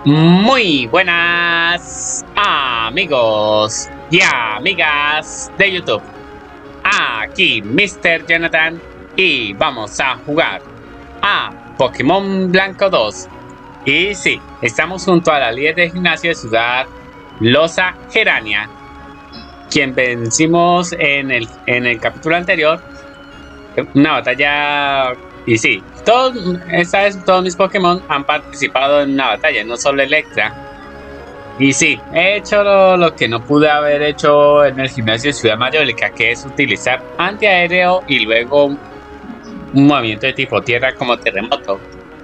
Muy buenas amigos y amigas de YouTube. Aquí Mr. Jonathan y vamos a jugar a Pokémon Blanco 2. Y sí, estamos junto a la líder de gimnasio de Ciudad Losa Gerania, quien vencimos en el capítulo anterior. Una batalla. Y sí, esta vez todos mis Pokémon han participado en una batalla, no solo Electra. Y sí, he hecho lo que no pude haber hecho en el gimnasio de Ciudad Mayólica, que es utilizar antiaéreo y luego un movimiento de tipo tierra como terremoto.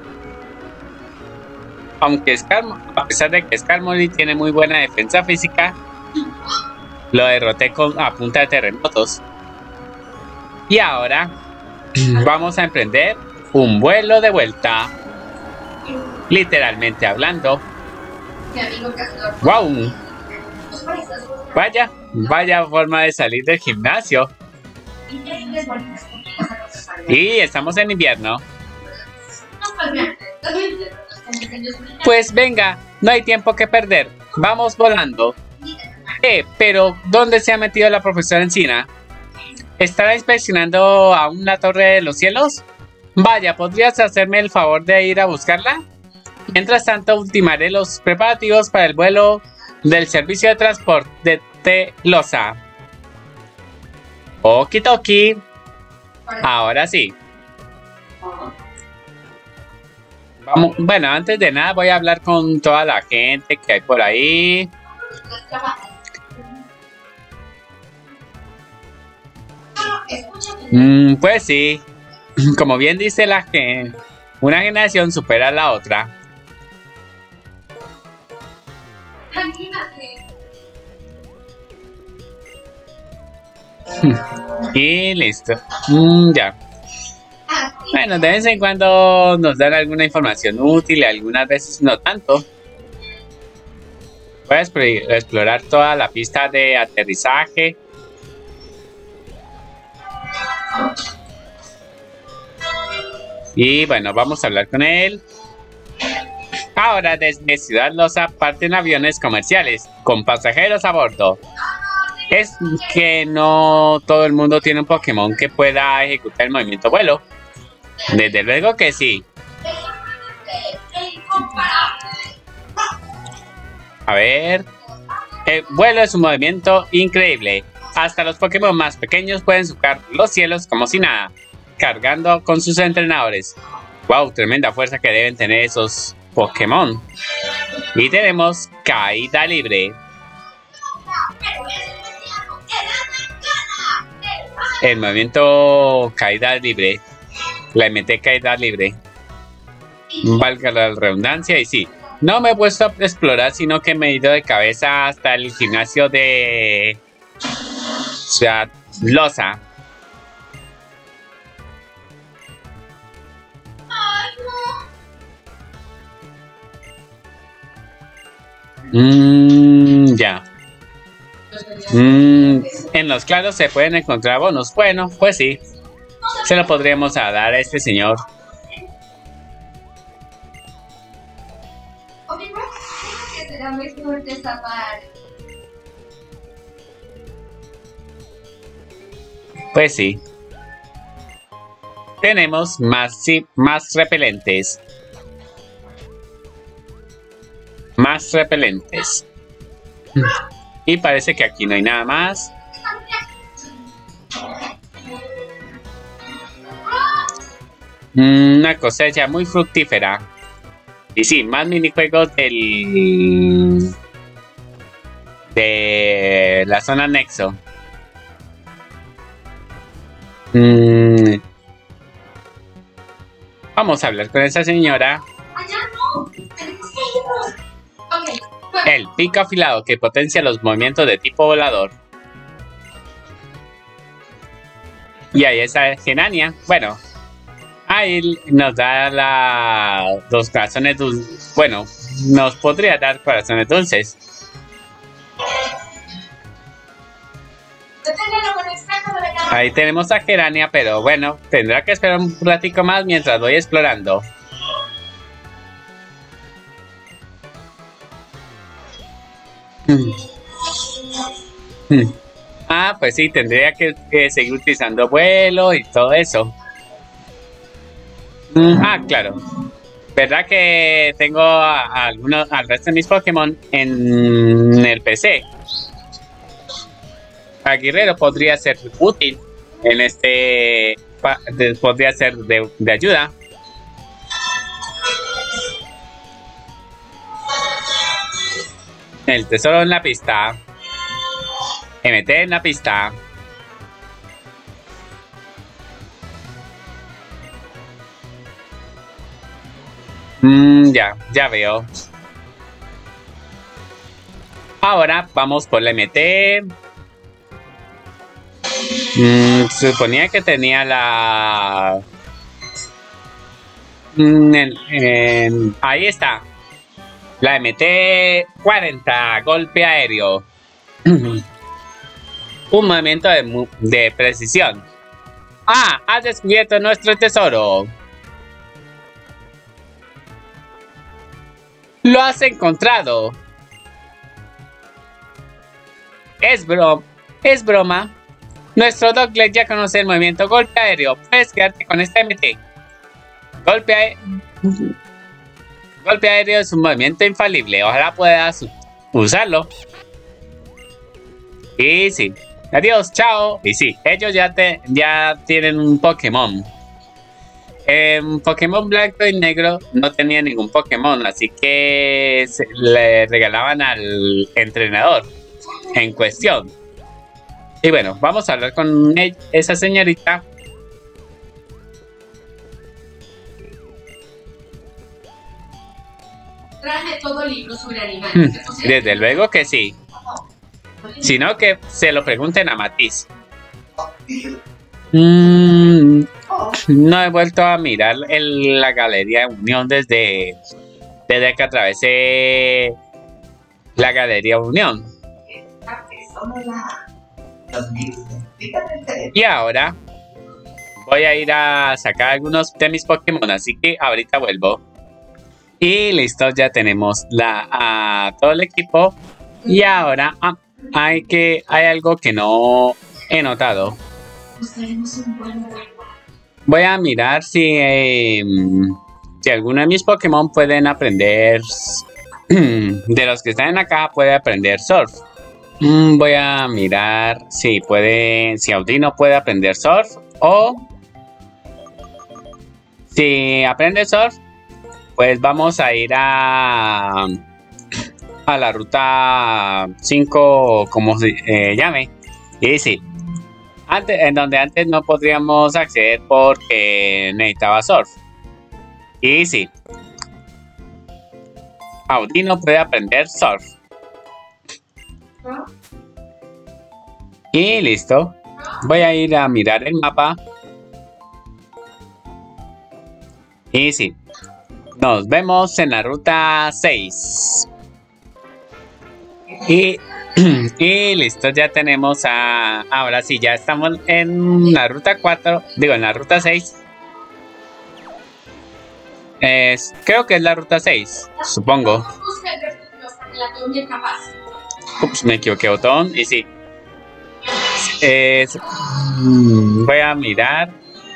Aunque a pesar de que Skarmory tiene muy buena defensa física, lo derroté a punta de terremotos. Y ahora vamos a emprender un vuelo de vuelta, literalmente hablando. ¡Wow! Vaya forma de salir del gimnasio. Y estamos en invierno. Pues venga, no hay tiempo que perder. Vamos volando. Pero ¿dónde se ha metido la profesora Encina? ¿Estará inspeccionando aún la Torre de los Cielos? Vaya, ¿podrías hacerme el favor de ir a buscarla? Mientras tanto, ultimaré los preparativos para el vuelo del servicio de transporte de Losa. Okidoki. Ahora sí. Vamos, bueno, antes de nada voy a hablar con toda la gente que hay por ahí. Pues sí, como bien dice la gente, una generación supera a la otra. Y listo. Ya. Bueno, de vez en cuando nos dan alguna información útil y algunas veces no tanto. Voy a explorar toda la pista de aterrizaje. Y bueno, vamos a hablar con él. Ahora desde Ciudad Losa parten aviones comerciales con pasajeros a bordo. Es que no todo el mundo tiene un Pokémon que pueda ejecutar el movimiento vuelo. Desde luego que sí. A ver. El vuelo es un movimiento increíble. Hasta los Pokémon más pequeños pueden surcar los cielos como si nada, cargando con sus entrenadores. Wow, tremenda fuerza que deben tener esos Pokémon. Y tenemos caída libre. El movimiento caída libre. La MT caída libre. Valga la redundancia y sí. No me he puesto a explorar, sino que me he ido de cabeza hasta el gimnasio de Ciudad Losa. Ya. En los claros se pueden encontrar bonos. Bueno, pues sí. Se lo podríamos dar a este señor. Pues sí. Tenemos más repelentes. Más repelentes. Y parece que aquí no hay nada más. Una cosecha muy fructífera. Y sí, más minijuegos de la zona Nexo. Vamos a hablar con esa señora. El pico afilado que potencia los movimientos de tipo volador. Y ahí está Gerania. Bueno, ahí nos da los corazones dulces. Bueno, nos podría dar corazones dulces. Ahí tenemos a Gerania, pero bueno, tendrá que esperar un ratico más mientras voy explorando. Mm. Mm. Ah, pues sí, tendría que seguir utilizando vuelo y todo eso. Ah, claro. ¿Verdad que tengo algunos, al resto de mis Pokémon en el PC? A Guerrero podría ser útil en este... podría ser de ayuda. El tesoro en la pista. MT en la pista. Ya veo. Ahora vamos por la MT. Se suponía que tenía la... ahí está. La MT-40, golpe aéreo. Un movimiento de precisión. ¡Ah! ¡Has descubierto nuestro tesoro! ¡Lo has encontrado! Es broma. Nuestro Doglet ya conoce el movimiento golpe aéreo. Puedes quedarte con esta MT. Golpe aéreo es un movimiento infalible. Ojalá puedas usarlo. Y sí. Adiós, chao. Y sí, ellos ya tienen un Pokémon. Pokémon blanco y negro no tenía ningún Pokémon, así que le regalaban al entrenador en cuestión. Y bueno, vamos a hablar con esa señorita. Traje todo libro sobre animales. Desde luego que sí. Sino que se lo pregunten a Matiz. No he vuelto a mirar la Galería Unión desde que atravesé la Galería Unión. Y ahora voy a ir a sacar algunos de mis Pokémon, así que ahorita vuelvo. Y listo, ya tenemos a todo el equipo. Y ahora hay algo que no he notado. Voy a mirar si alguno de mis Pokémon pueden aprender. De los que están en la caja puede aprender Surf. Voy a mirar si Audino puede aprender Surf. O si aprende Surf, pues vamos a ir a la ruta 5, como se llame. Y sí, en donde antes no podríamos acceder porque necesitaba Surf. Y sí, Audino puede aprender Surf. Y listo. Voy a ir a mirar el mapa. Y sí, nos vemos en la ruta 6. Y listo, ya tenemos ahora sí, ya estamos en la ruta 4. Digo, en la ruta 6. Creo que es la ruta 6, supongo. Ups, me equivoqué botón. Y sí. Voy a mirar.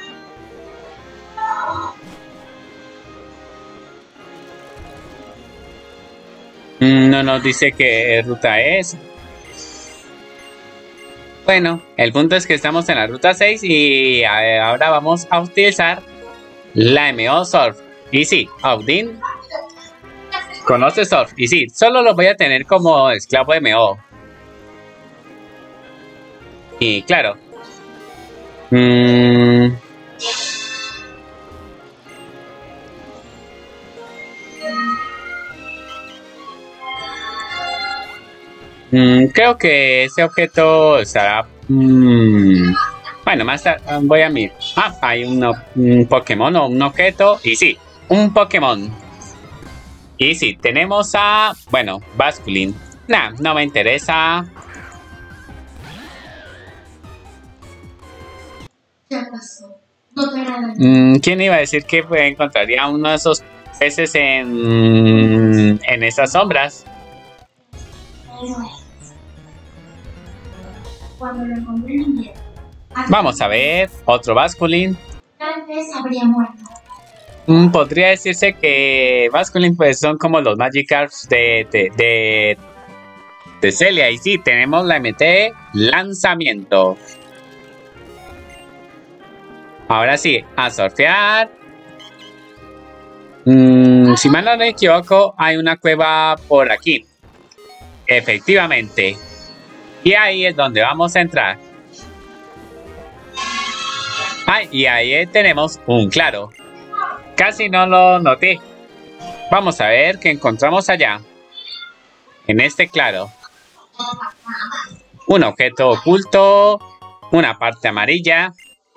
No nos dice qué ruta es. Bueno, el punto es que estamos en la ruta 6 y ahora vamos a utilizar la MO Surf. Y sí, Audin conoce Surf. Y sí, solo lo voy a tener como esclavo MO. Y claro. Creo que ese objeto estará... bueno, más tarde voy a mirar. Hay un Pokémon o un objeto. Y sí, un Pokémon. Y sí, tenemos bueno, Basculin. Nah, no me interesa. Ya pasó. No te agrada. ¿Quién iba a decir que encontraría uno de esos peces en esas sombras? Pero cuando lo encontré en invierno, Vamos a ver, otro Basculin. tal vez habría muerto. Podría decirse que Basculin pues son como los Magikarps de Celia. Y sí, tenemos la MT lanzamiento. Ahora sí, a surfear. Si mal no me equivoco, hay una cueva por aquí. Efectivamente. Y ahí es donde vamos a entrar. Ay, y ahí tenemos un claro. Casi no lo noté. Vamos a ver qué encontramos allá. En este claro. Un objeto oculto. Una parte amarilla.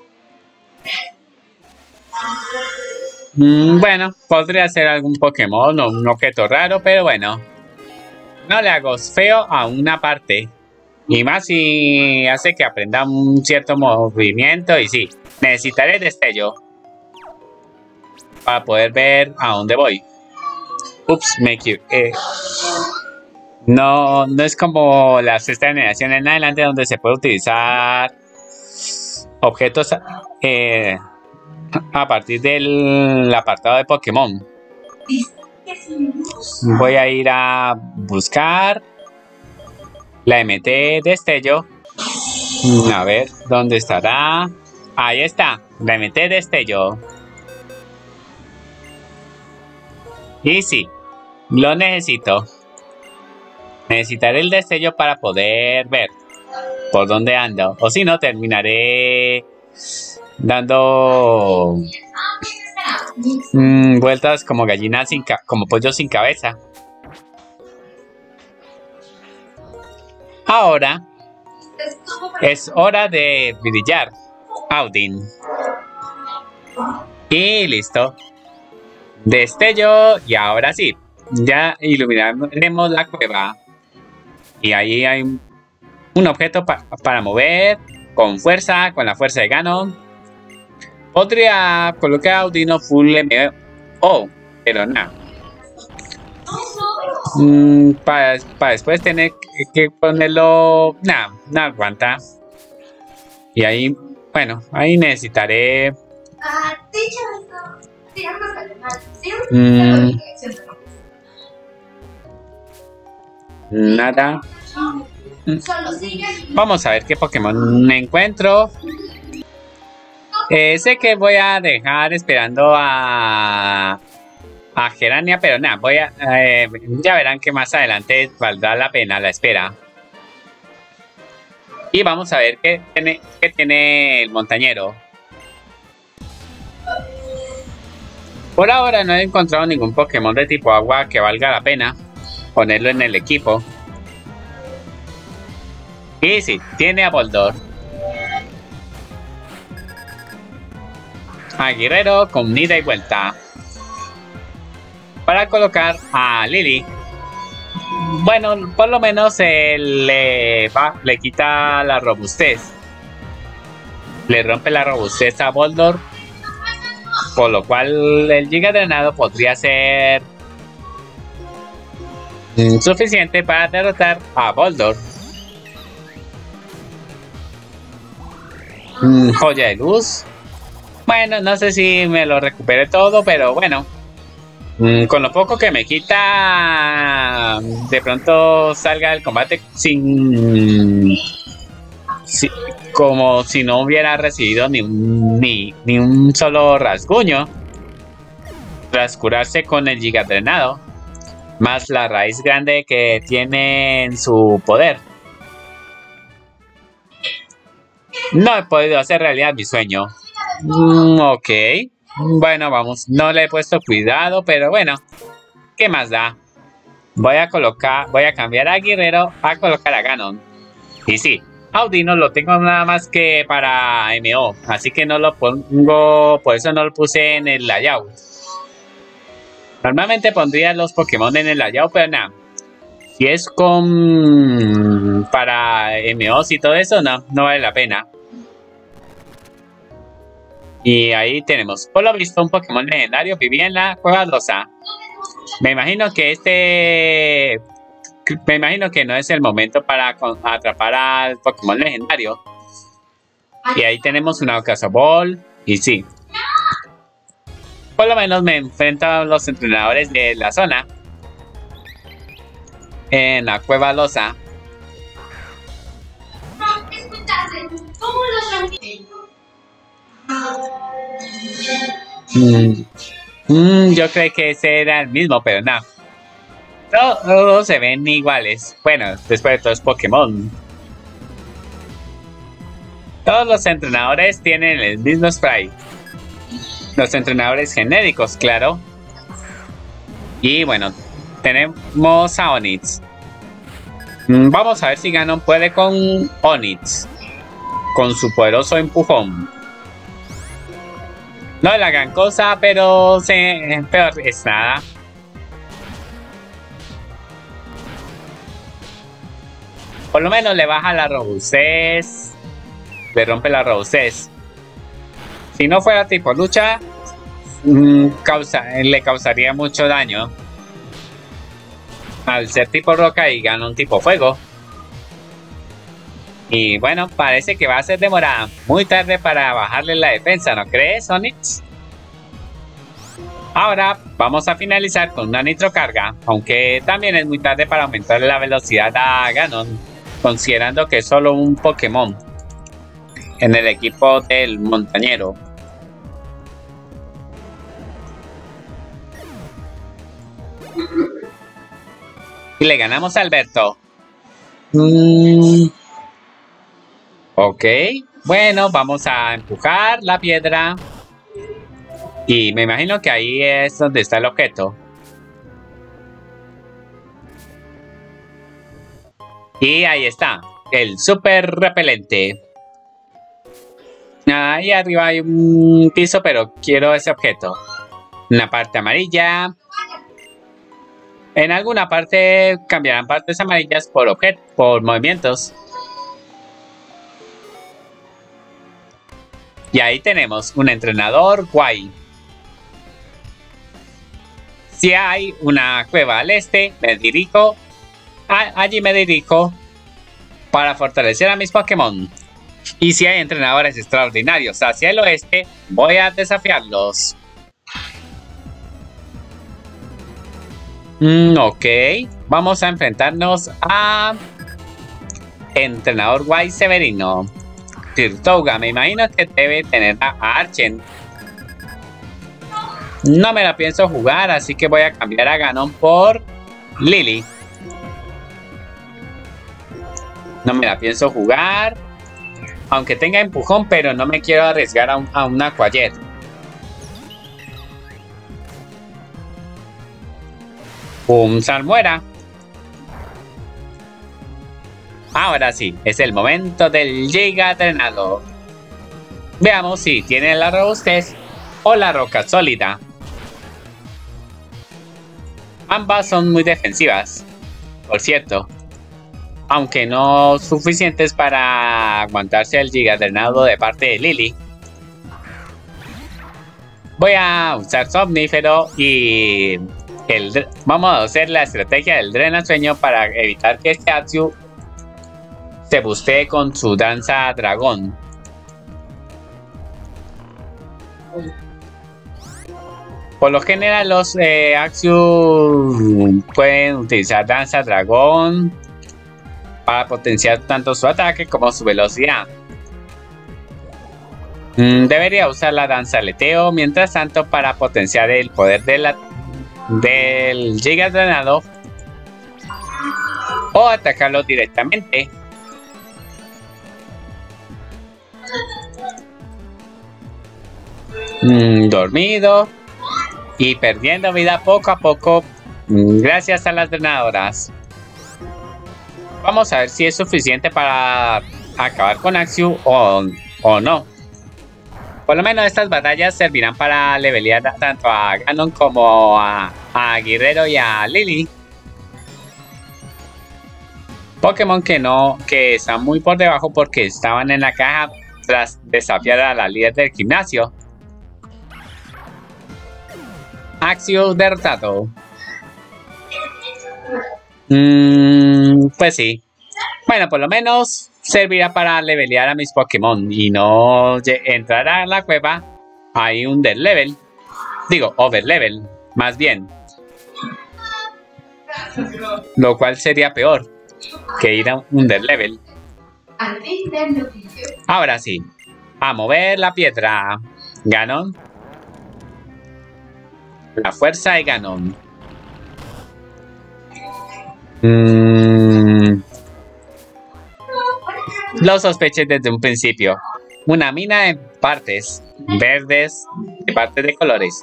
Bueno, podría ser algún Pokémon o un objeto raro, pero bueno. No le hago feo a una parte. Y más si hace que aprenda un cierto movimiento. Y sí, necesitaré destello para poder ver a dónde voy. Ups, me equivoqué. No es como la sexta generación en adelante donde se puede utilizar objetos a partir del apartado de Pokémon. Voy a ir a buscar la MT destello. A ver, ¿dónde estará? Ahí está, la MT destello. Y sí, lo necesito. Necesitaré el destello para poder ver por dónde ando. O si no, terminaré dando vueltas como gallina como pollo sin cabeza. Ahora es hora de brillar, Audin. Y listo. Destello. Y ahora sí, ya iluminaremos la cueva. Y ahí hay un objeto para mover con fuerza, con la fuerza de Ganon. Podría colocar a Audino full MO, pero nada. Para después tener que ponerlo. Nada, no aguanta. Y ahí, bueno, ahí necesitaré. Nada. Vamos a ver qué Pokémon me encuentro. Sé que voy a dejar esperando a Gerania, pero nada, ya verán que más adelante valdrá la pena la espera. Y vamos a ver qué tiene el montañero. Por ahora no he encontrado ningún Pokémon de tipo agua que valga la pena ponerlo en el equipo. Y sí, tiene a Boldor. A Guerrero con ida y vuelta. Para colocar a Lily. Bueno, por lo menos le quita la robustez. Le rompe la robustez a Boldor. Por lo cual el Giga Drenado podría ser suficiente para derrotar a Boldor. Joya de luz. Bueno, no sé si me lo recupere todo, pero bueno. Con lo poco que me quita, de pronto salga del combate como si no hubiera recibido ni un solo rasguño. Tras curarse con el Giga Drenado, más la raíz grande que tiene en su poder. No he podido hacer realidad mi sueño. Ok. Bueno, vamos. No le he puesto cuidado, pero bueno. ¿Qué más da? Voy a cambiar a Guerrero a colocar a Ganon. Y sí, Audino lo tengo nada más que para MO. Así que no lo pongo. Por eso no lo puse en el layout. Normalmente pondría los Pokémon en el layout, pero nada. Si es para MOs y todo eso, no vale la pena. Y ahí tenemos, por lo visto, un Pokémon legendario vivía en la Cueva Rosa. Me imagino que este Me imagino que no es el momento para atrapar al Pokémon legendario. Y ahí tenemos una Ocasa Ball. Y sí. Por lo menos me enfrento a los entrenadores de la zona. En la Cueva Losa. ¿Cómo lo Yo creo que ese era el mismo, pero no. Todos se ven iguales. Bueno, después de todo es Pokémon. Todos los entrenadores tienen el mismo sprite. Los entrenadores genéricos, claro. Y bueno, tenemos a Onix. Vamos a ver si Ganon puede con Onix. Con su poderoso empujón. No es la gran cosa, pero peor es nada. Por lo menos le baja la robustez. Le rompe la robustez. Si no fuera tipo lucha, le causaría mucho daño. Al ser tipo roca y gana un tipo fuego. Y bueno, parece que va a ser demorada. Muy tarde para bajarle la defensa, ¿no crees, Onix? Ahora vamos a finalizar con una nitrocarga. Aunque también es muy tarde para aumentar la velocidad a Ganon. Considerando que es solo un Pokémon en el equipo del montañero. Y le ganamos a Alberto. Ok, bueno, vamos a empujar la piedra. Y me imagino que ahí es donde está el objeto. Y ahí está, el super repelente. Ahí arriba hay un piso, pero quiero ese objeto. Una parte amarilla. En alguna parte cambiarán partes amarillas por movimientos. Y ahí tenemos un entrenador guay. Si hay una cueva al este, allí me dirijo para fortalecer a mis Pokémon. Y si hay entrenadores extraordinarios hacia el oeste, voy a desafiarlos. Ok, vamos a enfrentarnos a entrenador guay Severino. Tirtouga, me imagino que debe tener a Archen. No me la pienso jugar, así que voy a cambiar a Ganon por Lily. No me la pienso jugar. Aunque tenga empujón, pero no me quiero arriesgar a un Aquajet. Salmuera. Ahora sí, es el momento del Giga Drenado. Veamos si tiene la robustez o la roca sólida. Ambas son muy defensivas, por cierto. Aunque no suficientes para aguantarse el Giga Drenado de parte de Lily. Voy a usar Somnífero y vamos a hacer la estrategia del Drenasueño para evitar que este Axew se bustee con su danza dragón. Por lo general los Axew pueden utilizar danza dragón para potenciar tanto su ataque como su velocidad. Debería usar la danza aleteo mientras tanto para potenciar el poder del Giga Drenado o atacarlo directamente. Dormido y perdiendo vida poco a poco gracias a las drenadoras. Vamos a ver si es suficiente para acabar con Axew o no. Por lo menos estas batallas servirán para levelear tanto a Ganon como a Guerrero y a Lily. Pokémon que están muy por debajo porque estaban en la caja tras desafiar a la líder del gimnasio. Axew derrotado. Pues sí. Bueno, por lo menos servirá para levelear a mis Pokémon y no entrar a la cueva. Hay un dead level. Digo, over level, más bien. Lo cual sería peor que ir a un dead level. Ahora sí, a mover la piedra. Ganon. La fuerza de Ganon. Lo sospeché desde un principio. Una mina de partes verdes y partes de colores.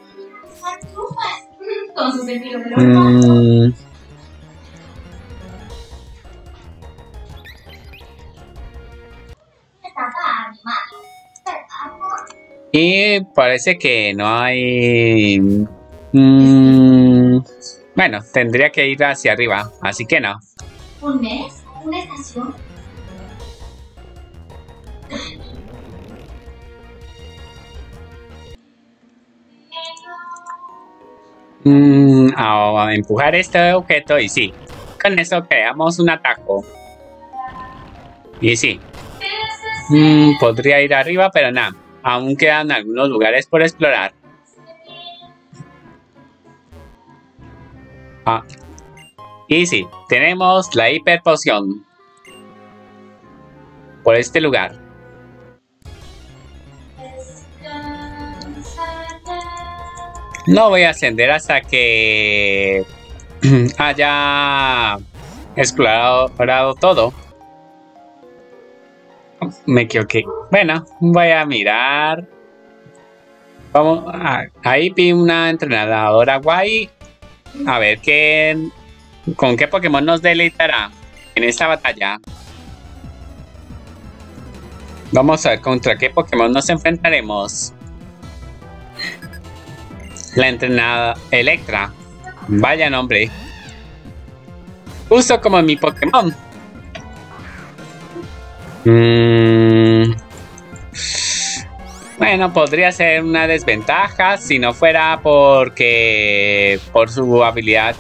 Y parece que no hay... bueno, tendría que ir hacia arriba, así que no. ¿Un mes? ¿Una estación? A empujar este objeto y sí, con eso creamos un atajo. Y sí, podría ir arriba, pero nada, aún quedan algunos lugares por explorar. Y sí, tenemos la hiper poción por este lugar. No voy a ascender hasta que haya explorado todo. Me equivoqué. Bueno, voy a mirar. Vamos, ahí vi una entrenadora guay. A ver con qué Pokémon nos deleitará en esta batalla. Vamos a ver contra qué Pokémon nos enfrentaremos. La entrenada Electra. Vaya nombre. Uso como mi Pokémon. Bueno, podría ser una desventaja si no fuera por su habilidad.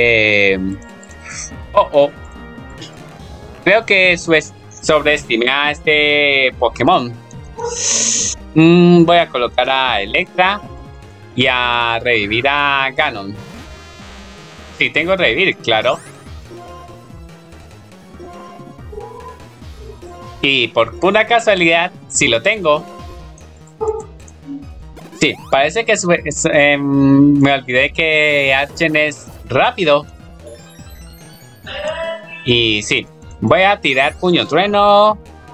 Creo que sobreestimé a este Pokémon. Voy a colocar a Electra y a revivir a Ganon. Sí, tengo revivir, claro. Y por pura casualidad, si lo tengo. Sí, parece que me olvidé que Archen es rápido. Y sí, voy a tirar puño trueno.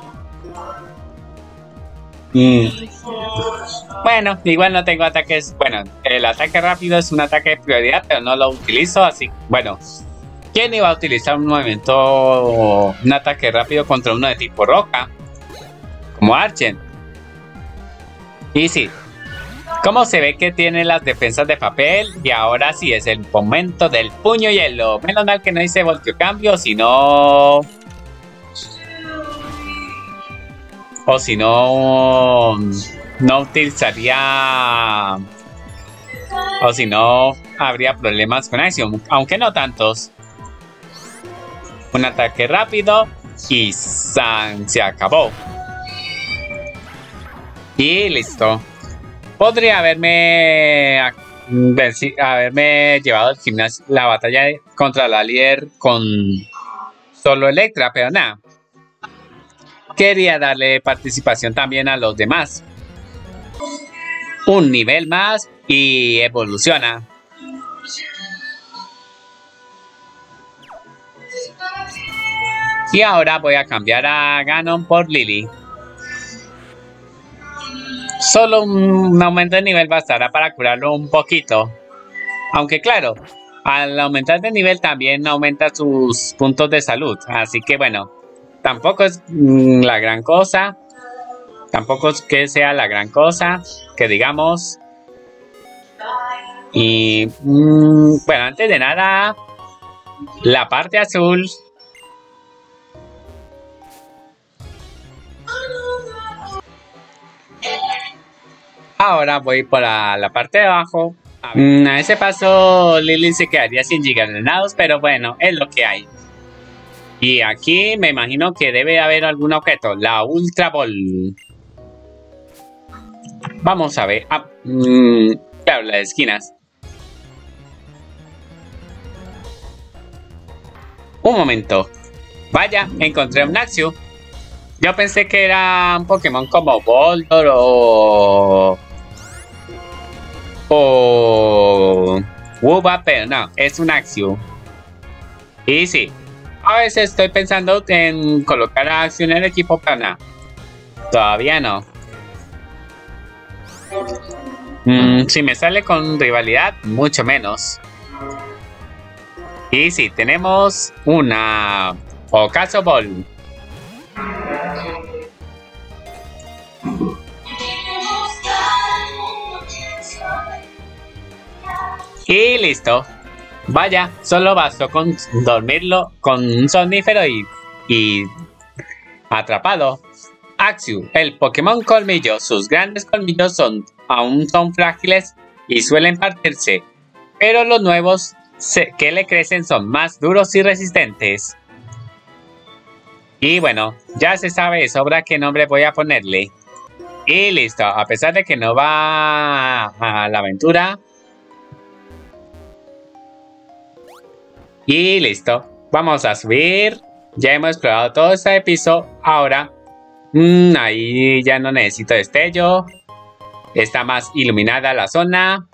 Bueno, igual no tengo ataques. Bueno, el ataque rápido es un ataque de prioridad, pero no lo utilizo, así. Bueno, ¿quién iba a utilizar un ataque rápido contra uno de tipo roca? Como Archen. Y sí, como se ve que tiene las defensas de papel, y ahora sí es el momento del puño hielo. Menos mal que no hice voltio cambio, sino... O si no... No utilizaría... O si no, habría problemas con Axiom, aunque no tantos. Un ataque rápido y se acabó. Y listo. Podría haberme llevado al gimnasio la batalla contra la líder con solo Electra, pero nada. Quería darle participación también a los demás. Un nivel más y evoluciona. Y ahora voy a cambiar a Ganon por Lily. Solo un aumento de nivel bastará para curarlo un poquito. Aunque claro, al aumentar de nivel también aumenta sus puntos de salud. Así que bueno, tampoco es la gran cosa. Tampoco es que sea la gran cosa, que digamos. Y bueno, antes de nada, la parte azul. Ahora voy para la parte de abajo A ese paso Lily se quedaría sin gigagranados, pero bueno, es lo que hay. Y aquí me imagino que debe haber algún objeto. La Ultra Ball. Vamos a ver. Claro, las esquinas. Un momento. Vaya, encontré un Axew. Yo pensé que era un Pokémon como Boldor o Woobat, pero no, es un Axew. Y sí, a veces estoy pensando en colocar a Axew en el equipo, pero no. Todavía no. Si me sale con rivalidad, mucho menos. Y sí, tenemos una Ocaso Ball. Y listo. Vaya, solo bastó con dormirlo con un somnífero y atrapado. Axew, el Pokémon Colmillo. Sus grandes colmillos aún son frágiles y suelen partirse, pero los nuevos que le crecen son más duros y resistentes. Y bueno, ya se sabe de sobra qué nombre voy a ponerle. Y listo, a pesar de que no va a la aventura. Y listo, vamos a subir. Ya hemos explorado todo este piso. Ahora, ahí ya no necesito destello. Está más iluminada la zona.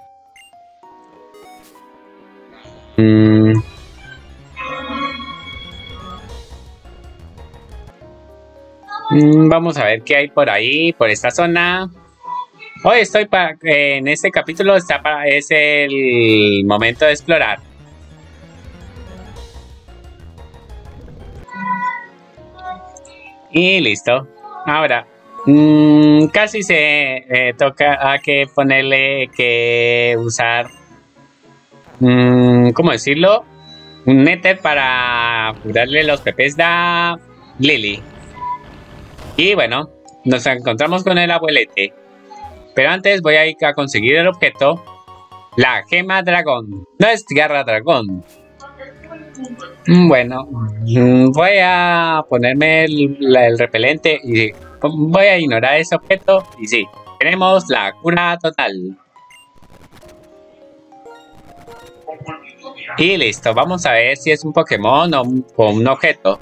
Vamos a ver qué hay por ahí, por esta zona. Hoy estoy en este capítulo es el momento de explorar. Y listo. Ahora, casi se toca a que ponerle que usar, ¿cómo decirlo? Un Nether para curarle los pepes de Lily. Y bueno, nos encontramos con el abuelete. Pero antes voy a ir a conseguir el objeto. La gema dragón. No es garra dragón. Bueno, voy a ponerme el repelente y voy a ignorar ese objeto. Y sí, tenemos la cura total. Y listo, vamos a ver si es un Pokémon o un objeto.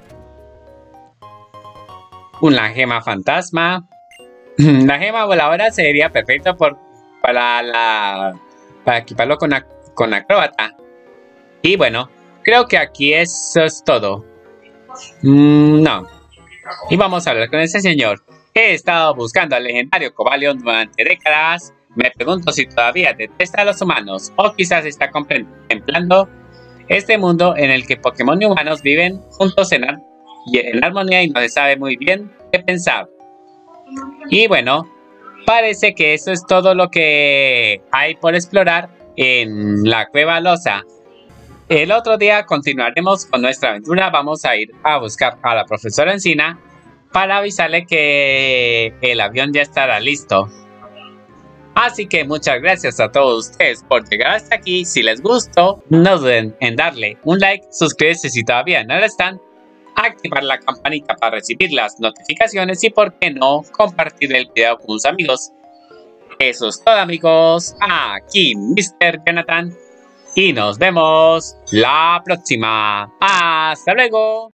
Una gema fantasma. La gema voladora sería perfecta para equiparlo con acróbata. Y bueno, creo que aquí eso es todo. No. Y vamos a hablar con ese señor. He estado buscando al legendario Cobalion durante décadas. Me pregunto si todavía detesta a los humanos o quizás está contemplando este mundo en el que Pokémon y humanos viven juntos en armonía y no se sabe muy bien qué pensar. Y bueno, parece que eso es todo lo que hay por explorar en la Cueva Losa. El otro día continuaremos con nuestra aventura. Vamos a ir a buscar a la profesora Encina para avisarle que el avión ya estará listo. Así que muchas gracias a todos ustedes por llegar hasta aquí. Si les gustó, no duden en darle un like, suscribirse si todavía no lo están, activar la campanita para recibir las notificaciones y, por qué no, compartir el video con sus amigos. Eso es todo, amigos. Aquí Mr. Jonathan y nos vemos la próxima. ¡Hasta luego!